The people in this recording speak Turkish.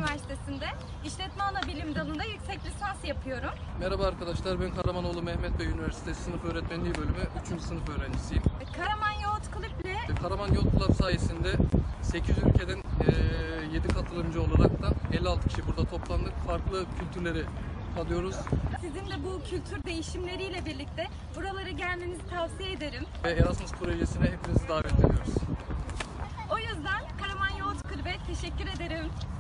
Üniversitesi'nde İşletme Anabilim dalında yüksek lisans yapıyorum. Merhaba arkadaşlar, ben Karamanoğlu Mehmet Bey Üniversitesi Sınıf Öğretmenliği Bölümü 3. sınıf öğrencisiyim. Karaman Yoğurt Kulüp'le Karaman Yacht Club sayesinde 8 ülkeden 7 katılımcı olaraktan 56 kişi burada toplandık. Farklı kültürleri tadıyoruz. sizin de bu kültür değişimleriyle birlikte buralara gelmenizi tavsiye ederim. Ve Erasmus projesine hepinizi davet ediyoruz. O yüzden Karaman Yoğurt Kulüp'e teşekkür ederim.